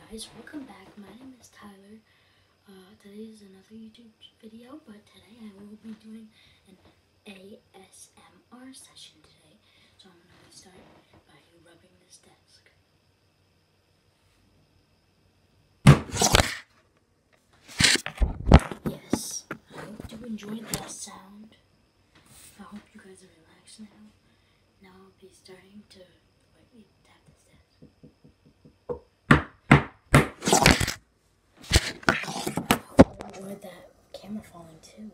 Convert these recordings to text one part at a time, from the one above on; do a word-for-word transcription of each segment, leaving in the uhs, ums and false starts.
guys, welcome back. My name is Tyler. Uh, today is another YouTube video, but today I will be doing an A S M R session today. So I'm going to start by rubbing this desk. Yes, I hope you enjoyed that sound. I hope you guys are relaxed now. Now I'll be starting to lightly tap this desk. Avoid that camera falling too.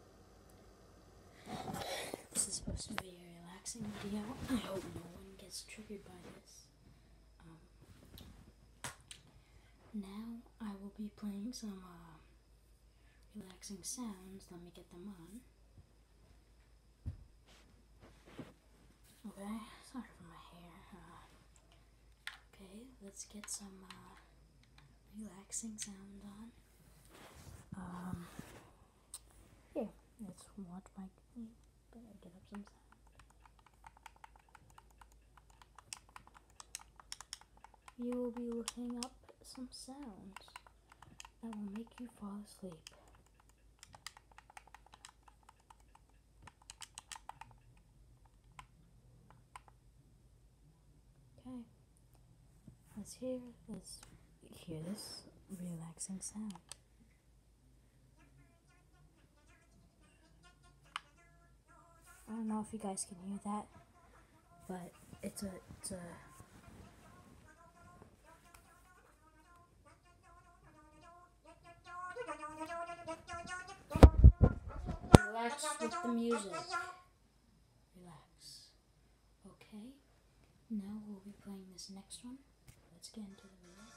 This is supposed to be a relaxing video. I hope no one gets triggered by this. Um, now I will be playing some uh, relaxing sounds. Let me get them on. Okay, sorry for my hair. Uh, okay, let's get some uh, relaxing sounds on. Um, here, let's watch my. Better get up some sound. You will be looking up some sounds that will make you fall asleep. Okay, let's hear. Let's hear this relaxing sound. I don't know if you guys can hear that, but it's a, it's a, relax with the music. Relax. Okay, now we'll be playing this next one. Let's get into the video.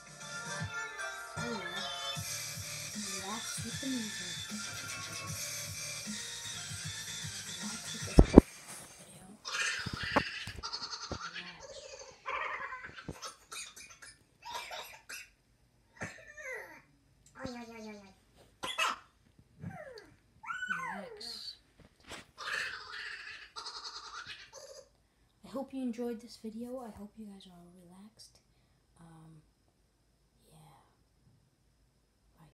Oh yeah. Relax with the music. I hope you enjoyed this video. I hope you guys are all relaxed.